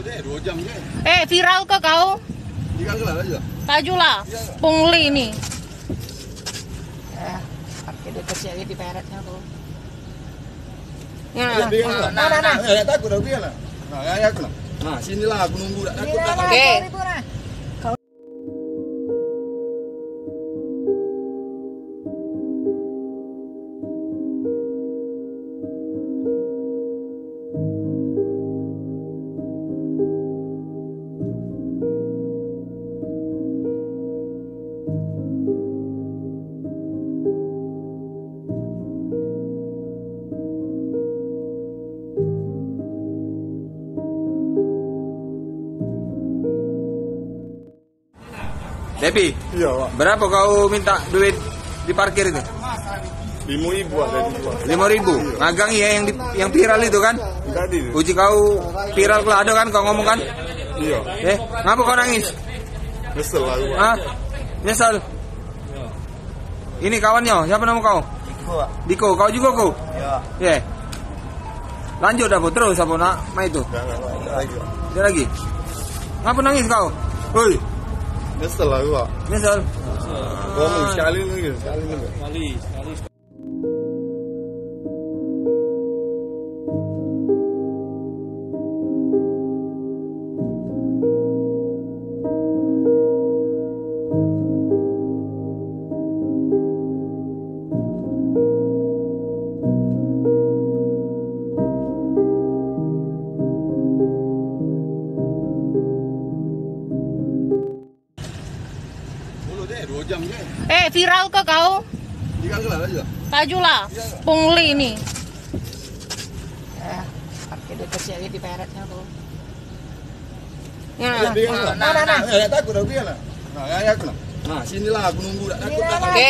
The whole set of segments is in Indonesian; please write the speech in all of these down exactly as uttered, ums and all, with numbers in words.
Eh, viral ke kau? Tajulah, pungli ini. Eh, pakai dia kecil di peretnya tuh. Ya, nah, nah, nah, nah. Eh, takut aku ya lah. Nah, ya aku lah. Nah, sinilah aku nunggu, tak takut tak. Oke. Depi, Iya, Pak. berapa kau minta duit di parkir itu? Lima ribu ada di luar. Lima ribu. Magang ya yang di, yang viral itu kan? Tadi. Uji kau viral kelado kan? Kau ngomong kan? Iya. Eh, ngapa kau nangis? Nyesel lah gua. Hah? Nyesel? Ini kawannya, siapa nama kau? Diko, Pak. Diko, kau juga kau? Iya. Ya. Yeah. Lanjut apa terus apa nak main itu? Jangan lagi. Ada lagi. Ngapa nangis kau? Hoi, Nyesel lah gua. nyesel. Ngomong sekali lagi, sekali lagi. Sekali, sekali. Dua jam je. Eh, viral ke kau? Tiga gelas aja. Tajulah, pungli ini. Eh, pakai dia kecil di peretnya tuh. Ya, nah, nah, nah, nah. Eh, takut aku ya lah. Nah, ya aku lah. Nah, sinilah aku nunggu, tak takut tak. Oke.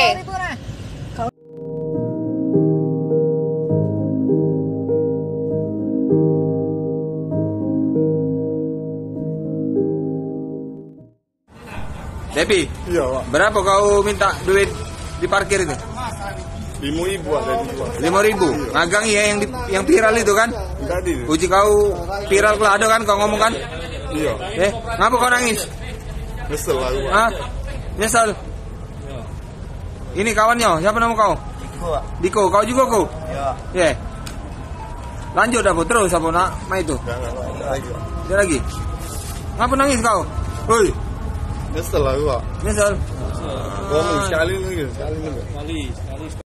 Depi, Iya, Pak. berapa kau minta duit di parkir itu? Lima ribu ada di luar. Lima ribu. Magang ya yang di, yang viral itu kan? Tadi. Uji kau viral kelado kan? Kau ngomong kan? Iya. Eh, ngapa kau nangis? Nyesel lah gua. Hah? Nyesel? Ini kawannya, siapa nama kau? Diko, Pak. Diko, kau juga kau? Iya. Ya. Yeah. Lanjut apa terus apa nak main itu? Jangan lagi. Ada lagi. Ngapa nangis kau? Hoi, Nyesel lah gua. nyesel. Ngomong sekali lagi, sekali lagi. Sekali, sekali.